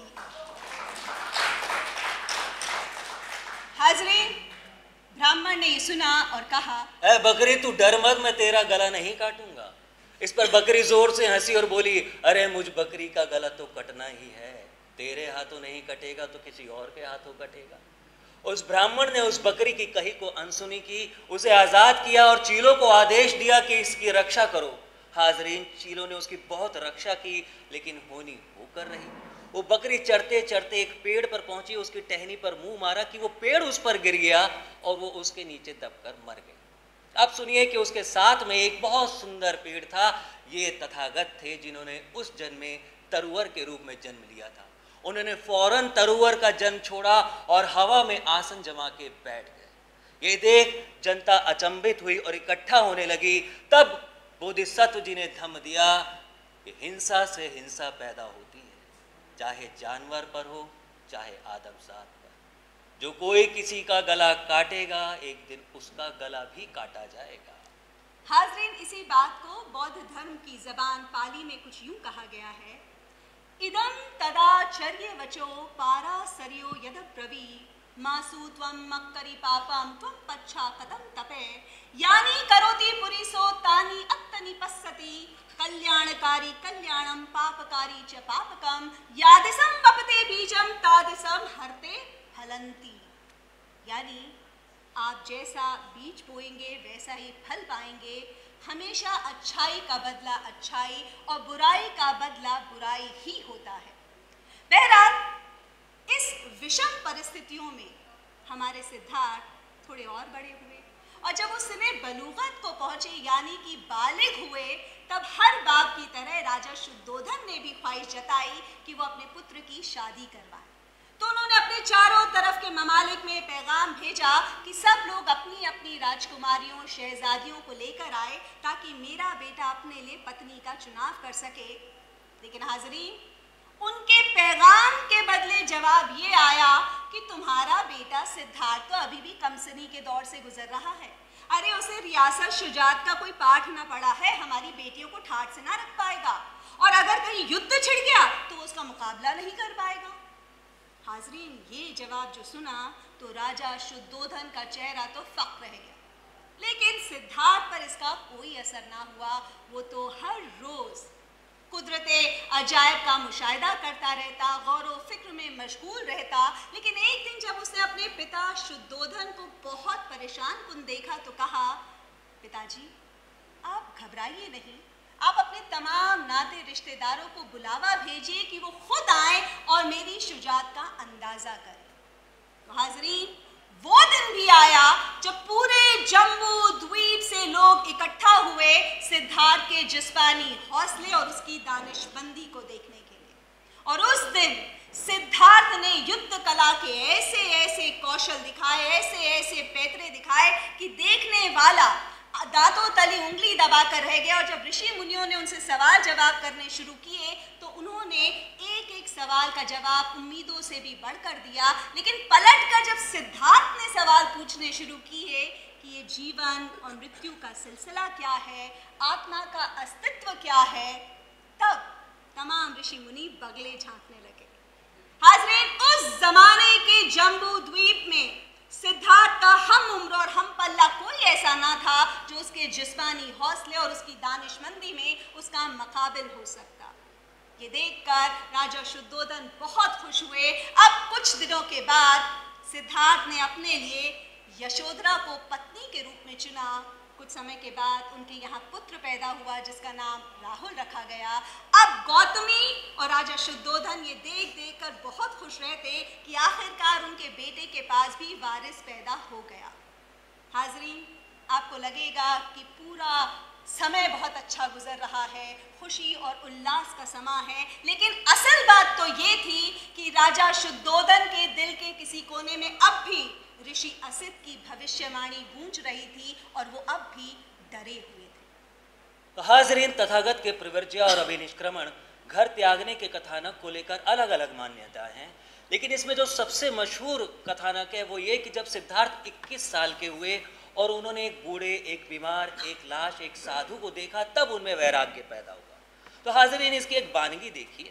हाजरीन, ब्राह्मण ने ये सुना और कहा, ऐ बकरी, तू डर मत, मैं तेरा गला नहीं काटूंगा। इस पर बकरी जोर से हंसी और बोली, अरे मुझ बकरी का गला तो कटना ही है, तेरे हाथों नहीं कटेगा तो किसी और के हाथों कटेगा। उस ब्राह्मण ने उस बकरी की कही को अनसुनी की, उसे आजाद किया और चीलों को आदेश दिया कि इसकी रक्षा करो। हाजरीन, चीलों ने उसकी बहुत रक्षा की, लेकिन होनी होकर रही। वो बकरी चढ़ते चढ़ते एक पेड़ पर पहुंची, उसकी टहनी पर मुंह मारा कि वो पेड़ उस पर गिर गया और वो उसके नीचे दबकर मर गई। अब सुनिए कि उसके साथ में एक बहुत सुंदर पेड़ था। ये तथागत थे जिन्होंने उस जन्म में तरुवर के रूप में जन्म लिया था। उन्होंने फौरन तरुवर का जन्म छोड़ा और हवा में आसन जमा के बैठ गए। ये देख जनता अचंभित हुई और इकट्ठा होने लगी। तब बोधिसत्व जी ने धम्म दिया कि हिंसा से हिंसा पैदा होती है, चाहे जानवर पर हो चाहे आदमजात पर। जो कोई किसी का गला काटेगा, एक दिन उसका गला भी काटा जाएगा। हाजरीन, इसी बात को बौद्ध धर्म की जबान पाली में कुछ यूं कहा गया है, इदम तदाचर्य वचो पारा सरयो यद ब्रवी मासु त्वं मक्करि पापम त्वं पच्छा कथं तपे यानी करोति पुरिसो तानी अत्तनि पश्यति कल्याणकारी कल्याणम पापकारी च पापकम यादिसम वपते बीजम तादिसम हरते फलंती। यानी आप जैसा बीज बोएंगे वैसा ही फल पाएंगे। हमेशा अच्छाई का बदला अच्छाई और बुराई का बदला बुराई ही होता है। बहरहाल इस विषम परिस्थितियों में हमारे सिद्धार्थ थोड़े और बड़े हुए और जब उस समय बलूगत को पहुंचे यानी कि बालिग हुए, तब हर बाप की तरह राजा शुद्धोधन ने भी ख्वाहिश जताई कि वो अपने पुत्र की शादी करवाए। तो उन्होंने अपने चारों तरफ के ममालिक में पैगाम भेजा कि सब लोग अपनी अपनी राजकुमारियों शहजादियों को लेकर आए ताकि मेरा बेटा अपने लिए पत्नी का चुनाव कर सके। लेकिन हाजरीन, उनके पैगाम के बदले जवाब ये आया कि तुम्हारा बेटा सिद्धार्थ तो अभी भी कमसनी के दौर से गुजर रहा है। अरे उसे रियासत शुजात का कोई पाठ ना पड़ा है, हमारी बेटियों को ठाठ से ना रख पाएगा और अगर कहीं युद्ध छिड़ गया तो उसका मुकाबला नहीं कर पाएगा। हाजरीन, ये जवाब जो सुना तो राजा शुद्धोधन का चेहरा तो फक रह गया, लेकिन सिद्धार्थ पर इसका कोई असर ना हुआ। वो तो हर रोज कुदरते अजायब का मुशाहिदा करता रहता, गौर व फिक्र में मशगूल रहता। लेकिन एक दिन जब उसने अपने पिता शुद्धोधन को बहुत परेशान कुन देखा तो कहा, पिताजी आप घबराइए नहीं, आप अपने तमाम नाते रिश्तेदारों को बुलावा भेजिए कि वो खुद आए और मेरी शुजात का अंदाजा करें। तो हाजरीन, वो दिन भी आया जब पूरे जम्बू द्वीप से लोग इकट्ठा हुए सिद्धार्थ के जिस्मानी हौसले और उसकी दानिशमंदी को देखने के लिए। और उस दिन सिद्धार्थ ने युद्ध कला के ऐसे ऐसे कौशल दिखाए, ऐसे ऐसे पैतरे दिखाए कि देखने वाला दांतों तली उंगली दबाकर रह गया। और जब ऋषि मुनियों ने उनसे सवाल जवाब करने शुरू किए तो उन्होंने एक एक सवाल का जवाब उम्मीदों से भी बढ़कर दिया। लेकिन पलटकर जब सिद्धार्थ ने सवाल पूछने शुरू किए कि ये जीवन और मृत्यु का सिलसिला क्या है, आत्मा का अस्तित्व क्या है, तब तमाम ऋषि मुनि बगले झांकने लगे। हाजरीन, उस जमाने के जम्बू द्वीप में सिद्धार्थ का हम उम्र और हम पल्ला कोई ऐसा ना था जो उसके जिस्मानी हौसले और उसकी दानिशमंदी में उसका मुकाबिल हो सकता। ये देखकर राजा शुद्धोधन बहुत खुश हुए। अब कुछ दिनों के बाद सिद्धार्थ ने अपने लिए यशोधरा को पत्नी के रूप में चुना। कुछ समय के बाद उनके यहाँ पुत्र पैदा हुआ जिसका नाम राहुल रखा गया। अब गौतमी और राजा शुद्धोधन ये देख देख कर बहुत खुश रहते कि आखिरकार उनके बेटे के पास भी वारिस पैदा हो गया। हाजरीन, आपको लगेगा कि पूरा समय बहुत अच्छा गुजर रहा है, खुशी और उल्लास का समा है, लेकिन असल बात तो ये थी कि राजा शुद्धोधन के दिल के किसी कोने में अब भी ऋषि असित की भविष्यवाणी गूंज रही थी और वो अब भी डरे हुए थे। तो हाजरीन, तथागत के प्रवर्ज्या और अभिनिष्क्रमण घर त्यागने के कथानक को लेकर अलग अलग मान्यताएं हैं, लेकिन इसमें जो सबसे मशहूर कथानक है वो ये कि जब सिद्धार्थ 21 साल के हुए और उन्होंने एक बूढ़े, एक बीमार, एक लाश, एक साधु को देखा, तब उनमें वैराग्य पैदा हुआ। तो हाजरीन, इसकी एक बानगी देखिए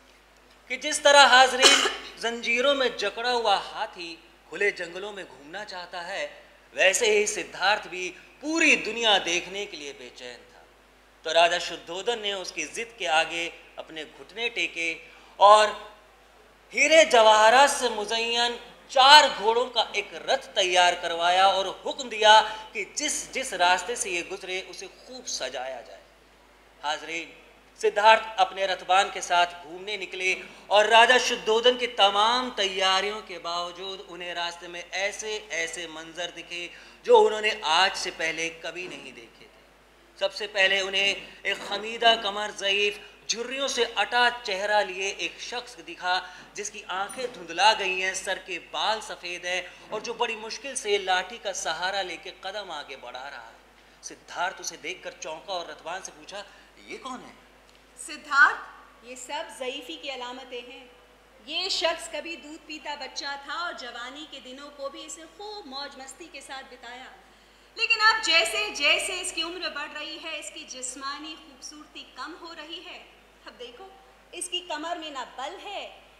कि जिस तरह हाजरीन जंजीरों में जकड़ा हुआ हाथी खुले जंगलों में घूमना चाहता है, वैसे ही सिद्धार्थ भी पूरी दुनिया देखने के लिए बेचैन था। तो राजा शुद्धोधन ने उसकी जिद के आगे अपने घुटने टेके और हीरे जवाहरात से मुज़य्यन 4 घोड़ों का एक रथ तैयार करवाया और हुक्म दिया कि जिस जिस रास्ते से ये गुजरे उसे खूब सजाया जाए। हाजरीन, सिद्धार्थ अपने रथबान के साथ घूमने निकले और राजा शुद्धोधन की तमाम तैयारियों के बावजूद उन्हें रास्ते में ऐसे ऐसे मंजर दिखे जो उन्होंने आज से पहले कभी नहीं देखे थे। सबसे पहले उन्हें एक खमीदा कमर, ज़ईफ, झुर्रियों से अटा चेहरा लिए एक शख्स दिखा जिसकी आंखें धुंधला गई हैं, सर के बाल सफ़ेद हैं और जो बड़ी मुश्किल से लाठी का सहारा लेके कदम आगे बढ़ा रहा है। सिद्धार्थ उसे देखकर चौंका और रथबान से पूछा, ये कौन है? सिद्धार्थ, ये सब ज़ईफ़ी की अलामतें हैं। ये शख्स कभी दूध पीता बच्चा था और जवानी के दिनों को भी इसे खूब मौज मस्ती के साथ बिताया, लेकिन अब जैसे जैसे इसकी उम्र बढ़ रही है इसकी जिस्मानी खूबसूरती कम हो रही है। अब देखो, इसकी कमर में ना बल है,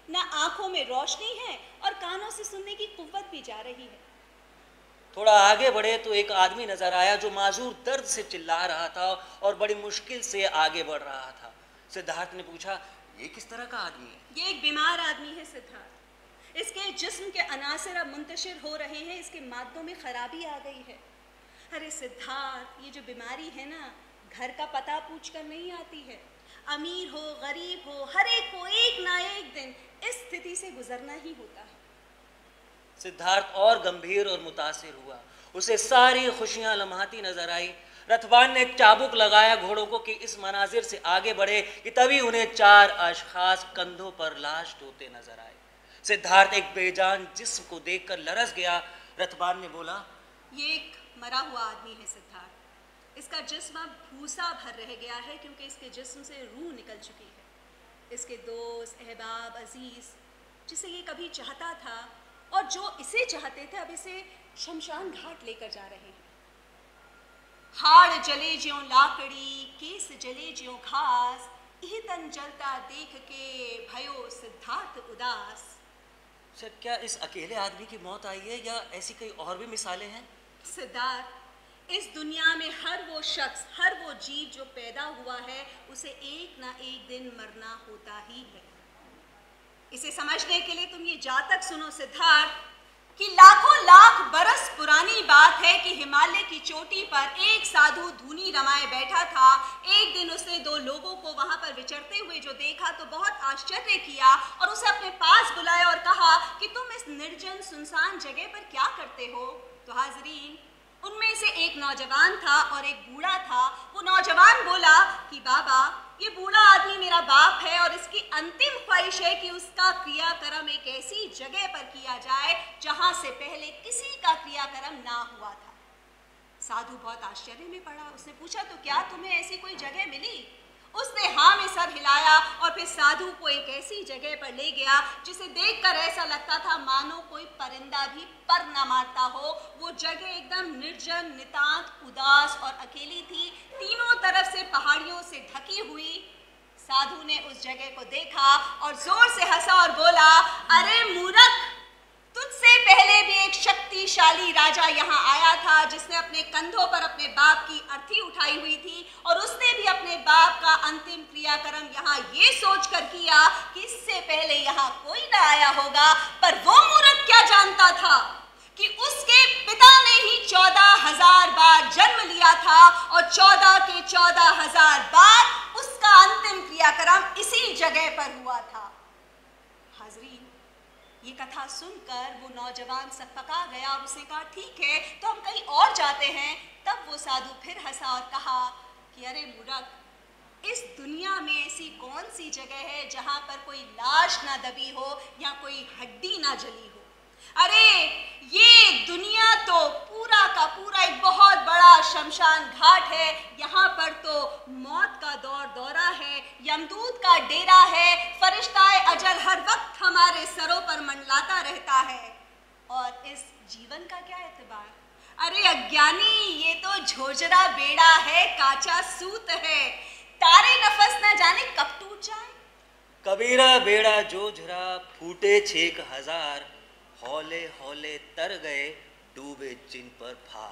ना आंखों में रोशनी है और कानों से सुनने की कुव्वत भी जा रही है। थोड़ा आगे बढ़े तो एक आदमी नजर आया जो माजूर दर्द से चिल्ला रहा था और बड़ी मुश्किल से आगे बढ़ रहा था। सिद्धार्थ ने पूछा, ये किस तरह का आदमी है? ये एक बीमार आदमी है सिद्धार्थ। इसके जिस्म के अनासर अब मुंतशिर हो रहे हैं, इसके मादों में खराबी आ गई है। अरे सिद्धार्थ, ये जो बीमारी है ना, घर का पता पूछ कर नहीं आती है। अमीर हो गरीब हो, हर एक को एक ना एक दिन इस स्थिति से गुजरना ही होता है। सिद्धार्थ और गंभीर और मुतासिर हुआ। उसे सारी खुशियां लम्हाती नजर आई। रथवान ने चाबुक लगाया घोड़ों को कि इस मनाजिर से आगे बढ़े कि तभी उन्हें 4 अशखास कंधों पर लाश ढोते नजर आए। सिद्धार्थ एक बेजान जिस्म को देखकर लरस गया। रथवान ने बोला, ये एक मरा हुआ आदमी है सिद्धार्थ। इसका जिस्म अब भूसा भर रह गया है क्योंकि इसके जिस्म से रूह निकल चुकी है। इसके दोस्त अहबाब अजीज जिसे ये कभी चाहता था और जो इसे चाहते थे, अब इसे शमशान घाट लेकर जा रहे हैं। हाड़ जले ज्यों लाकड़ी, केस जले ज्यों घास, इह तन जलता देख के भयो सिद्धार्थ उदास। सर, क्या इस अकेले आदमी की मौत आई है या ऐसी कई और भी मिसालें हैं? सिद्धार्थ, इस दुनिया में हर वो शख्स, हर वो जीव जो पैदा हुआ है, उसे एक ना एक दिन मरना होता ही है। इसे समझने के लिए तुम ये जातक सुनो सिद्धार्थ कि लाखों लाख बरस पुरानी बात है कि हिमालय की चोटी पर एक साधु धूनी रमाए बैठा था। एक दिन उसने 2 लोगों को वहां पर विचरते हुए जो देखा तो बहुत आश्चर्य किया और उसे अपने पास बुलाया और कहा कि तुम इस निर्जन सुनसान जगह पर क्या करते हो? तो हाजरीन, उनमें से एक नौजवान था और एक बूढ़ा था। वो नौजवान बोला कि बाबा, ये बूढ़ा आदमी मेरा बाप है और इसकी अंतिम ख्वाहिश है कि उसका क्रियाकर्म एक ऐसी जगह पर किया जाए जहां से पहले किसी का क्रियाकर्म ना हुआ था। साधु बहुत आश्चर्य में पड़ा। उसने पूछा, तो क्या तुम्हें ऐसी कोई जगह मिली? उसने हाँ में सर हिलाया और फिर साधु को एक ऐसी जगह पर ले गया जिसे देखकर ऐसा लगता था मानो कोई परिंदा भी पर न मारता हो। वो जगह एकदम निर्जन, नितांत, उदास और अकेली थी, तीनों तरफ से पहाड़ियों से ढकी हुई। साधु ने उस जगह को देखा और जोर से हंसा और बोला, अरे मूर्ख, तुझसे पहले भी एक शक्तिशाली राजा यहाँ आया था जिसने अपने कंधों पर अपने बाप की अर्थी उठाई हुई थी और उसने भी अपने बाप का अंतिम क्रियाकर्म यहाँ ये सोचकर किया कि इससे पहले यहाँ कोई न आया होगा। पर वो मूर्ख क्या जानता था कि उसके पिता ने ही 14,000 बार जन्म लिया था और 14 के 14,000 बार उसका अंतिम क्रियाकर्म इसी जगह पर हुआ था। हाजरीन, ये कथा सुनकर वो नौजवान सकपका गया और उसने कहा, ठीक है, तो हम कहीं और जाते हैं। तब वो साधु फिर हंसा और कहा कि अरे मूर्ख, इस दुनिया में ऐसी कौन सी जगह है जहां पर कोई लाश ना दबी हो या कोई हड्डी ना जली हो? अरे ये दुनिया तो पूरा का पूरा एक बहुत बड़ा शमशान घाट है। यहाँ पर तो मौत का दौर दौरा है, यमदूत का डेरा है, फरिश्ताए अजल हर वक्त हमारे सरों पर मंडलाता रहता है। और इस जीवन का क्या एतबार? अरे अज्ञानी, ये तो झोझरा बेड़ा है, काचा सूत है, तारे नफस न जाने कब टूट जाए। कबीरा बेड़ा जोझरा फूटे 6,000, हौले हौले तर गए डूबे जिन पर भार।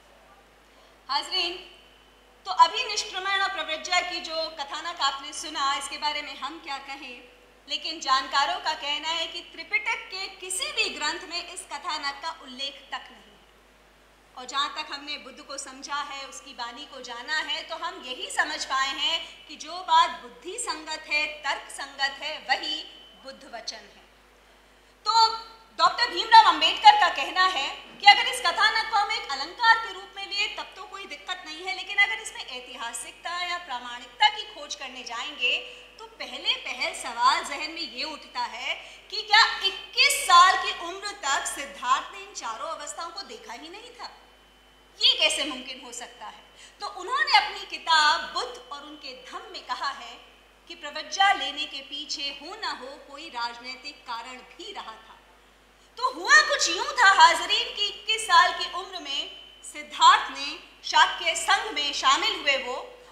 हाजरीन, तो अभी निष्क्रमण और प्रव्रज्या की जो कथानक आपने सुना, इसके बारे में हम क्या कहें, लेकिन जानकारों का कहना है कि त्रिपिटक के किसी भी ग्रंथ में इस कथानक का उल्लेख तक नहीं है। और जहाँ तक हमने बुद्ध को समझा है, उसकी वाणी को जाना है, तो हम यही समझ पाए हैं कि जो बात बुद्धि संगत है, तर्क संगत है, वही बुद्ध वचन है। तो डॉक्टर भीमराव अंबेडकर का कहना है कि अगर इस कथानक को हम एक अलंकार के रूप में लिए तब तो कोई दिक्कत नहीं है, लेकिन अगर इसमें ऐतिहासिकता या प्रामाणिकता की खोज करने जाएंगे तो पहले सवाल जहन में ये उठता है कि क्या 21 साल की उम्र तक सिद्धार्थ ने इन चारों अवस्थाओं को देखा ही नहीं था? ये कैसे मुमकिन हो सकता है? तो उन्होंने अपनी किताब बुद्ध और उनके धम्म में कहा है कि प्रव्रज्या लेने के पीछे हो न हो कोई राजनीतिक कारण भी रहा था। तो हुआ कुछ यूं था हाजरीन कि 21 साल की उम्र में सिद्धार्थ ने शाक्य संघ में शामिल हुए वो,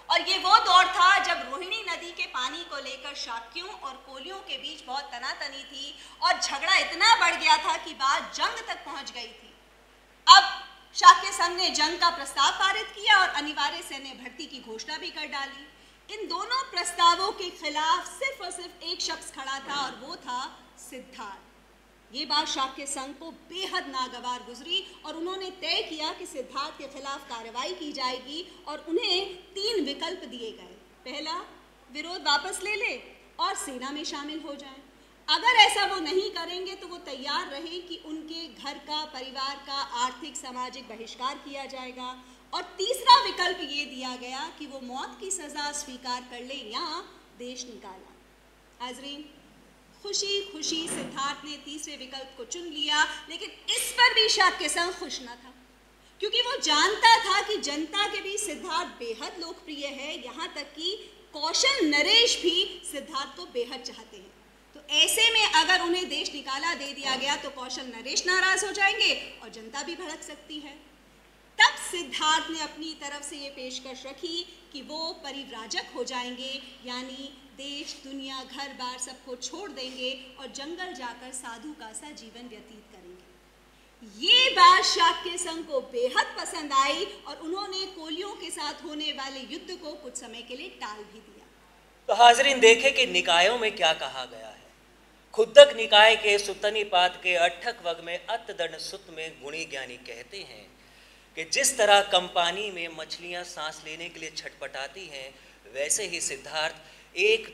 और ये वो दौर था जब रोहिणी नदी के पानी को लेकर शाक्यों और कोलियों के बीच बहुत तनातनी थी और झगड़ा इतना बढ़ गया था कि बात जंग तक पहुंच गई थी। अब शाक्य संघ ने जंग का प्रस्ताव पारित किया और अनिवार्य सैन्य भर्ती की घोषणा भी कर डाली। इन दोनों प्रस्तावों के खिलाफ सिर्फ और सिर्फ एक शख्स खड़ा था और वो था सिद्धार्थ। ये बात शाक्य संघ को बेहद नागवार गुजरी और उन्होंने तय किया कि सिद्धार्थ के खिलाफ कार्रवाई की जाएगी और उन्हें 3 विकल्प दिए गए। पहला, विरोध वापस ले ले और सेना में शामिल हो जाए। अगर ऐसा वो नहीं करेंगे तो वो तैयार रहे कि उनके घर का, परिवार का आर्थिक सामाजिक बहिष्कार किया जाएगा। और तीसरा विकल्प ये दिया गया कि वो मौत की सजा स्वीकार कर ले या देश निकाला। हाजरीन, खुशी खुशी सिद्धार्थ ने तीसरे विकल्प को चुन लिया, लेकिन इस पर भी शाक्य संघ खुश न था, क्योंकि वो जानता था कि जनता के बीच सिद्धार्थ बेहद लोकप्रिय है। यहाँ तक कि कौशल नरेश भी सिद्धार्थ को बेहद चाहते हैं। तो ऐसे में अगर उन्हें देश निकाला दे दिया गया तो कौशल नरेश नाराज हो जाएंगे और जनता भी भड़क सकती है। तब सिद्धार्थ ने अपनी तरफ से ये पेशकश रखी कि वो परिव्राजक हो जाएंगे, यानी देश, दुनिया, घर बार सबको छोड़ देंगे और जंगल जाकर साधु का सा जीवन व्यतीत करेंगे। ये बात शाक्य संघ को बेहद पसंद आई और उन्होंने कोलियों के साथ होने वाले युद्ध को कुछ समय के लिए टाल भी दिया। तो हाजरीन, देखे कि निकायों में क्या कहा गया है। खुद्दक निकाय के सुतनीपात के अट्ठक वग में अतदंड सुत में गुणी ज्ञानी कहते हैं कि जिस तरह कंपानी में मछलियां सांस लेने के लिए छटपटाती हैं, वैसे ही सिद्धार्थ एक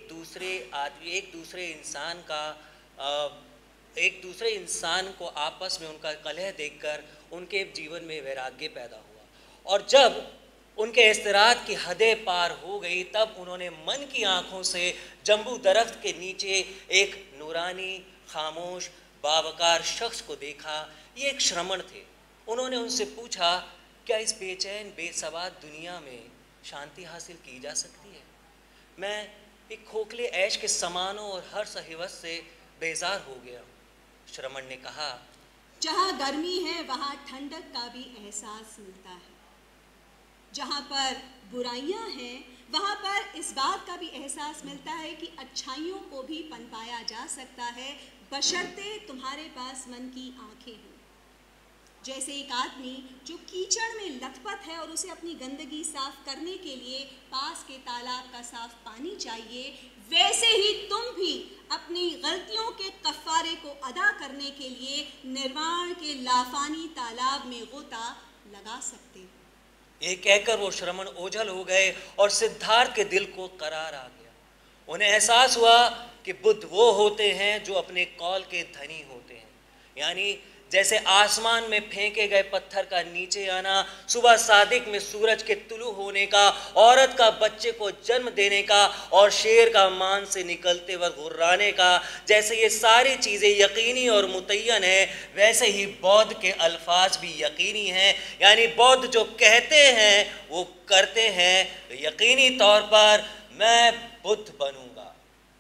दूसरे इंसान को आपस में उनका कलह देखकर उनके जीवन में वैराग्य पैदा हुआ। और जब उनके इस्तरात की हदें पार हो गई, तब उन्होंने मन की आंखों से जम्बू दरख्त के नीचे एक नूरानी, खामोश, बावकार शख्स को देखा। ये एक श्रमण थे। उन्होंने उनसे पूछा, क्या इस बेचैन बेसवाद दुनिया में शांति हासिल की जा सकती है? मैं एक खोखले ऐश के समानों और हर्ष हिवस से बेजार हो गया। श्रमण ने कहा, जहाँ गर्मी है वहाँ ठंडक का भी एहसास मिलता है। जहाँ पर बुराइयाँ हैं वहाँ पर इस बात का भी एहसास मिलता है कि अच्छाइयों को भी पनपाया जा सकता है, बशर्ते तुम्हारे पास मन की आंखें हों। जैसे एक आदमी जो कीचड़ में लथपथ है और उसे अपनी गंदगी साफ करने के लिए पास के तालाब का साफ पानी चाहिए, वैसे ही तुम भी अपनी गलतियों के कफ़ारे को अदा करने के लिए निर्वाण के लाफानी तालाब में गोता लगा सकते हो। ये कहकर वो श्रमण ओझल हो गए और सिद्धार्थ के दिल को करार आ गया। उन्हें एहसास हुआ कि बुद्ध वो होते हैं जो अपने कौल के धनी होते हैं, यानी जैसे आसमान में फेंके गए पत्थर का नीचे आना, सुबह सादिक में सूरज के तुलू होने का, औरत का बच्चे को जन्म देने का और शेर का मान से निकलते वक्त गुर्राने का, जैसे ये सारी चीज़ें यकीनी और मुतय्यन है, वैसे ही बौद्ध के अल्फाज भी यकीनी हैं। यानी बौद्ध जो कहते हैं वो करते हैं। तो यकीनी तौर पर मैं बुद्ध बनूंगा।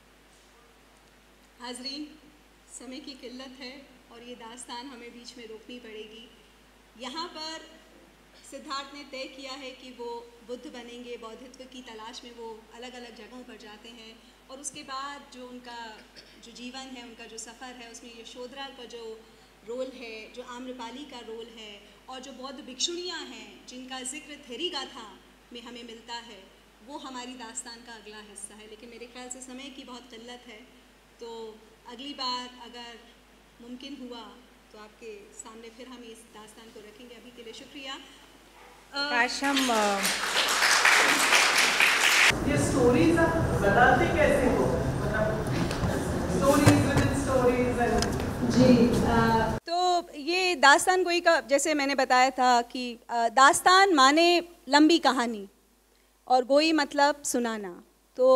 हाजरीन, समय की किल्लत है और ये दास्तान हमें बीच में रोकनी पड़ेगी। यहाँ पर सिद्धार्थ ने तय किया है कि वो बुद्ध बनेंगे। बौद्धित्व की तलाश में वो अलग अलग जगहों पर जाते हैं और उसके बाद जो उनका जो जीवन है, उनका जो सफ़र है, उसमें यशोधरा का जो रोल है, जो आम्रपाली का रोल है और जो बौद्ध भिक्षुणियाँ हैं जिनका जिक्र थेरी गाथा में हमें मिलता है, वो हमारी दास्तान का अगला हिस्सा है। लेकिन मेरे ख्याल से समय की बहुत किल्लत है, तो अगली बार अगर मुमकिन हुआ तो आपके सामने फिर हम इस दास्तान को रखेंगे। अभी के लिए शुक्रिया। काश हम ये स्टोरीज बताते कैसे हो, मतलब stories within stories and जी। तो ये दास्तान गोई का, जैसे मैंने बताया था कि दास्तान माने लंबी कहानी और गोई मतलब सुनाना। तो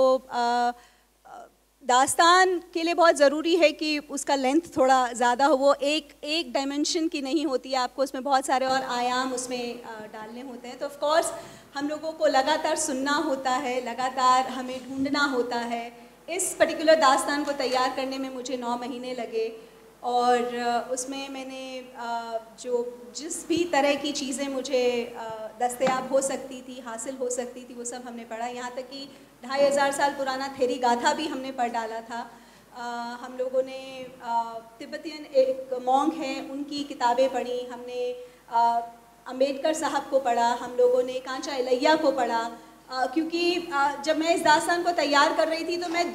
दास्तान के लिए बहुत ज़रूरी है कि उसका लेंथ थोड़ा ज़्यादा हो। वो एक डायमेंशन की नहीं होती है, आपको उसमें बहुत सारे और आयाम उसमें डालने होते हैं। तो ऑफ कोर्स हम लोगों को लगातार सुनना होता है, लगातार हमें ढूंढना होता है। इस पर्टिकुलर दास्तान को तैयार करने में मुझे 9 महीने लगे। और उसमें मैंने जो जिस भी तरह की चीज़ें मुझे दस्तयाब हो सकती थी, हासिल हो सकती थी, वो सब हमने पढ़ा। यहाँ तक कि 2500 साल पुराना थेरी गाथा भी हमने पढ़ डाला था। हम लोगों ने तिब्बतियन एक मॉन्क हैं, उनकी किताबें पढ़ी हमने, अम्बेडकर साहब को पढ़ा, हम लोगों ने कांचा इलैया को पढ़ा, क्योंकि जब मैं इस दास्तान को तैयार कर रही थी तो मैं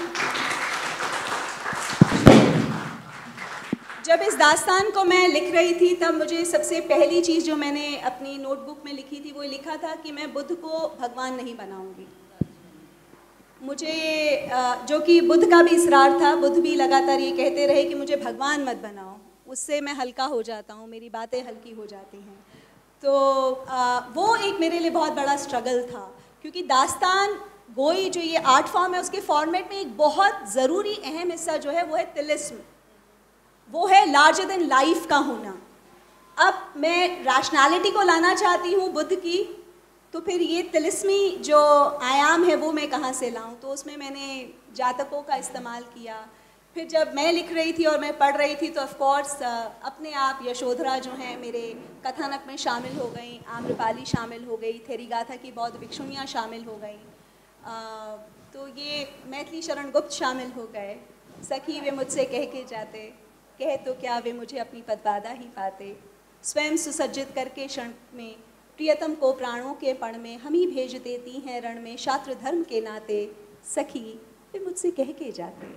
जब इस दास्तान को मैं लिख रही थी तब मुझे सबसे पहली चीज़ जो मैंने अपनी नोटबुक में लिखी थी वो लिखा था कि मैं बुद्ध को भगवान नहीं बनाऊंगी। मुझे जो कि बुद्ध का भी इसरार था, बुद्ध भी लगातार ये कहते रहे कि मुझे भगवान मत बनाओ, उससे मैं हल्का हो जाता हूँ, मेरी बातें हल्की हो जाती हैं। तो वो एक मेरे लिए बहुत बड़ा स्ट्रगल था, क्योंकि दास्तान गोई जो ये आर्ट फॉर्म है उसके फॉर्मेट में एक बहुत ज़रूरी अहम हिस्सा जो है वो है तिलिस्म, वो है लार्जर देन लाइफ का होना। अब मैं रैशनैलिटी को लाना चाहती हूँ बुद्ध की, तो फिर ये तिलिस्मी जो आयाम है वो मैं कहाँ से लाऊं? तो उसमें मैंने जातकों का इस्तेमाल किया। फिर जब मैं लिख रही थी और मैं पढ़ रही थी तो ऑफ कोर्स अपने आप यशोधरा जो हैं मेरे कथानक में शामिल हो गई, आम्रपाली शामिल हो गई, थेरी गाथा की बौद्ध भिक्षुणियाँ शामिल हो गई, तो ये मैथिली शरण गुप्त शामिल हो गए। सखी वे मुझसे कह के जाते, कहे तो क्या वे मुझे अपनी पदबाधा ही पाते, स्वयं सुसज्जित करके क्षण में प्रियतम को प्राणों के पण में हम ही भेज देती हैं रण में, शास्त्र धर्म के नाते सखी वे मुझसे कह के जाते।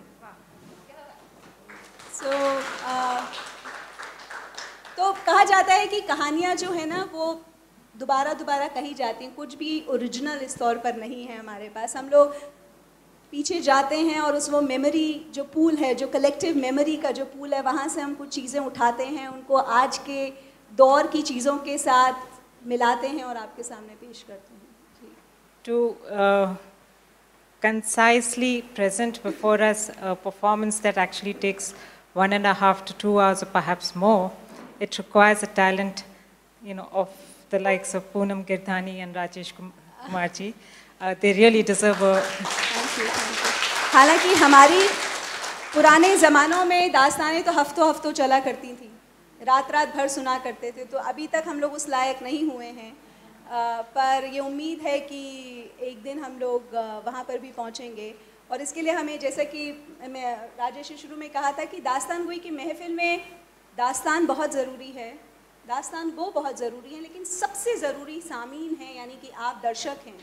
तो कहा जाता है कि कहानियाँ जो है ना वो दोबारा दोबारा कही जाती हैं, कुछ भी ओरिजिनल इस तौर पर नहीं है हमारे पास। हम लोग पीछे जाते हैं और उस वो मेमोरी जो पूल है, जो कलेक्टिव मेमोरी का जो पूल है, वहाँ से हम कुछ चीज़ें उठाते हैं, उनको आज के दौर की चीज़ों के साथ मिलाते हैं और आपके सामने पेश करते हैं। To concisely present before us a performance that actually takes 1.5 to 2 hours or perhaps more, it requires a talent, of the likes of Poonam Girdhani and Rajesh Kumar ji. They really deserve a... Thank you. हालांकि हमारी पुराने ज़मानों में दास्तानें तो हफ्तों चला करती थी, रात भर सुना करते थे, तो अभी तक हम लोग उस लायक नहीं हुए हैं, पर ये उम्मीद है कि एक दिन हम लोग वहाँ पर भी पहुँचेंगे। और इसके लिए हमें, जैसा कि मैं राजेश ने शुरू में कहा था कि दास्तान गोई की महफिल में दास्तान बहुत ज़रूरी है, दास्तान गो बहुत ज़रूरी है, लेकिन सबसे ज़रूरी सामीन है, यानी कि आप दर्शक हैं।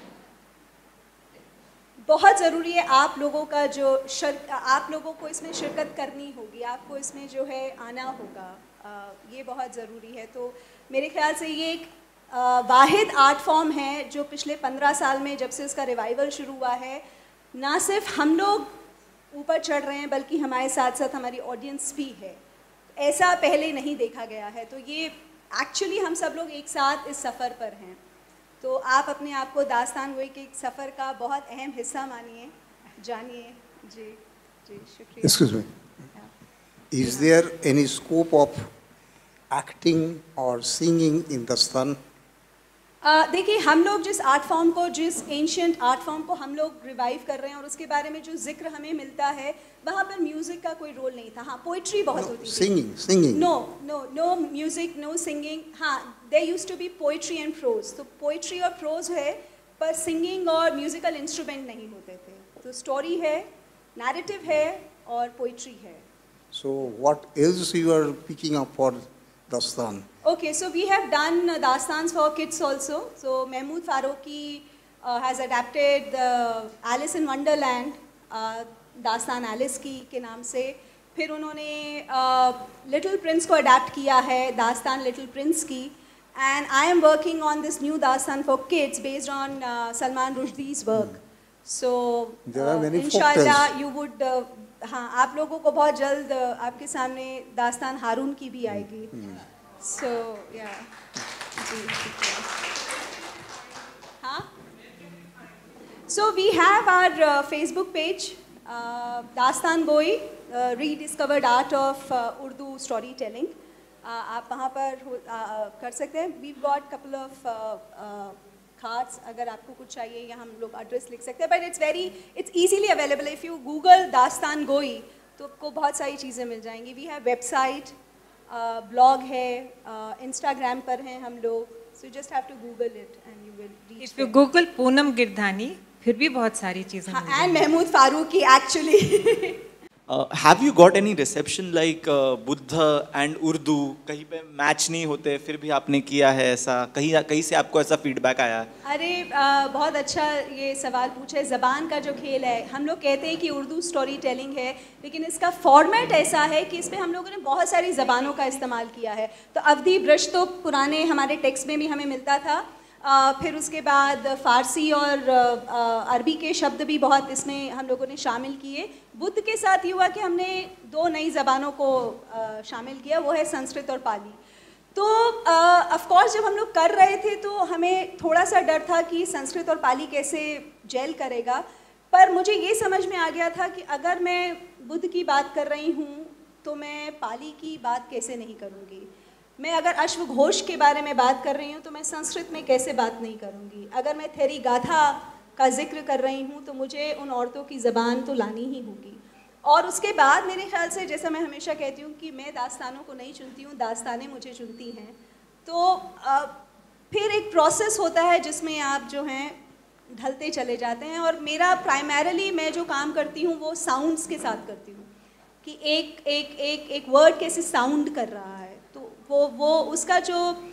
बहुत ज़रूरी है आप लोगों का आप लोगों को इसमें शिरकत करनी होगी, आपको इसमें जो है आना होगा, ये बहुत ज़रूरी है। तो मेरे ख्याल से ये एक वाहिद आर्ट फॉर्म है जो पिछले 15 साल में जब से इसका रिवाइवल शुरू हुआ है, ना सिर्फ हम लोग ऊपर चढ़ रहे हैं बल्कि हमारे साथ साथ हमारी ऑडियंस भी है। ऐसा पहले नहीं देखा गया है, तो ये एक्चुअली हम सब लोग एक साथ इस सफ़र पर हैं। तो आप अपने आप को दास्तान गोई के सफ़र का बहुत अहम हिस्सा मानिए, जानिए। जी शुक्रिया। Excuse me. Is there any scope of acting or singing in Dastan? देखिए, हम लोग जिस आर्ट फॉर्म को, जिस एंशिएंट आर्ट फॉर्म को हम लोग रिवाइव कर रहे हैं और उसके बारे में जो जिक्र हमें मिलता है, वहाँ पर म्यूज़िक का कोई रोल नहीं था। हाँ, पोइट्री बहुत होती थी। Singing. No music, no singing. हाँ, there used to be poetry and prose. तो पोइट्री और प्रोज है, पर सिंगिंग और म्यूज़िकल इंस्ट्रूमेंट नहीं होते थे। तो स्टोरी है, नैरेटिव है और पोइट्री है। So what else you are picking up for Dastan? Okay, so we have done Dastans for kids also. So Mahmood Farooqi has adapted the Alice in Wonderland, दास्तान Alice की के नाम से। फिर उन्होंने लिटिल प्रिंस को adapt किया है, दास्तान लिटिल प्रिंस की। And I am working on this new दास्तान for kids based on Salman Rushdie's work. So इंशाल्लाह यू वुड, हाँ, आप लोगों को बहुत जल्द आपके सामने दास्तान हारून की भी आएगी। So yeah, हाँ। So we have our Facebook page, दास्तान गोई, rediscovered art of Urdu storytelling. आप वहाँ पर कर सकते हैं। We've got couple of cards, अगर आपको कुछ चाहिए या हम लोग एड्रेस लिख सकते हैं, but it's easily available. If you Google दास्तान गोई तो आपको बहुत सारी चीज़ें मिल जाएंगी. वी हैव वेबसाइट, ब्लॉग है, इंस्टाग्राम पर हैं हम लोग. So you just have to Google it and you will reach. If you Google Poonam Girdhani फिर भी बहुत सारी चीजें मिल एंड जाएंगी. Mahmood Farooqui actually. Have you got any reception like बुद्ध and उर्दू कहीं पे मैच नहीं होते फिर भी आपने किया है ऐसा, कहीं से आपको ऐसा फीडबैक आया? अरे बहुत अच्छा ये सवाल पूछा है. ज़बान का जो खेल है, हम लोग कहते हैं कि उर्दू स्टोरी टेलिंग है, लेकिन इसका फॉर्मेट ऐसा है कि इसमें हम लोगों ने बहुत सारी ज़बानों का इस्तेमाल किया है. तो अवधी ब्रज तो पुराने हमारे टेक्स्ट में भी हमें मिलता था. फिर उसके बाद फ़ारसी और अरबी के शब्द भी बहुत इसमें हम लोगों ने शामिल किए. बुद्ध के साथ ये हुआ कि हमने 2 नई ज़बानों को शामिल किया, वो है संस्कृत और पाली. तो ऑफ कोर्स जब हम लोग कर रहे थे तो हमें थोड़ा सा डर था कि संस्कृत और पाली कैसे जेल करेगा, पर मुझे ये समझ में आ गया था कि अगर मैं बुद्ध की बात कर रही हूँ तो मैं पाली की बात कैसे नहीं करूँगी. मैं अगर अश्वघोष के बारे में बात कर रही हूँ तो मैं संस्कृत में कैसे बात नहीं करूँगी. अगर मैं थेरी गाथा का जिक्र कर रही हूँ तो मुझे उन औरतों की ज़बान तो लानी ही होगी. और उसके बाद मेरे ख्याल से, जैसा मैं हमेशा कहती हूँ कि मैं दास्तानों को नहीं चुनती हूँ, दास्तानें मुझे चुनती हैं. तो फिर एक प्रोसेस होता है जिसमें आप जो हैं ढलते चले जाते हैं. और मेरा प्राइमरीली मैं जो काम करती हूँ वो साउंड्स के साथ करती हूँ कि एक एक एक एक वर्ड कैसे साउंड कर रहा है. तो वो उसका जो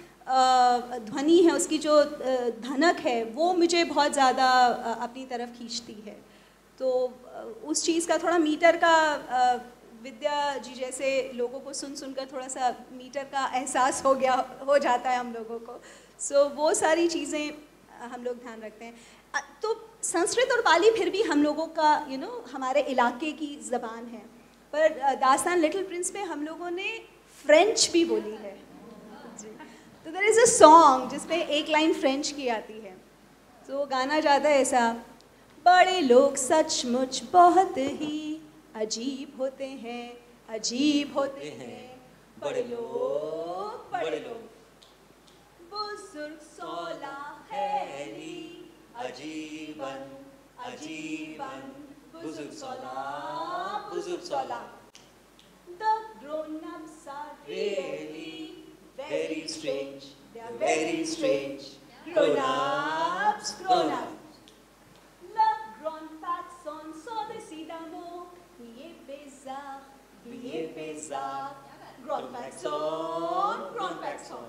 ध्वनि है, उसकी जो धनक है, वो मुझे बहुत ज़्यादा अपनी तरफ खींचती है. तो उस चीज़ का थोड़ा मीटर का, विद्या जी जैसे लोगों को सुन सुनकर थोड़ा सा मीटर का एहसास हो जाता है हम लोगों को. सो वो सारी चीज़ें हम लोग ध्यान रखते हैं. तो संस्कृत और पाली फिर भी हम लोगों का हमारे इलाके की ज़बान है. पर दास्तान लिटिल प्रिंस में हम लोगों ने फ्रेंच भी बोली है जी. तो देयर इज़ अ सॉन्ग जिसपे एक लाइन फ्रेंच की आती है. तो गाना जाता है ऐसा: बड़े लोग सचमुच बहुत ही अजीब होते हैं, अजीब होते हैं बड़े लोग, बड़े लोग. बुजुर्ग सोला है नी, अजीबन अजीबन, बुजुर्ग सोला, बुजुर्ग सोला. The grown-ups are really very strange. They are very strange. Grown-ups, grown-ups. Love grown facts on so they see the more. Be a bizarre. Grown facts on, grown facts on.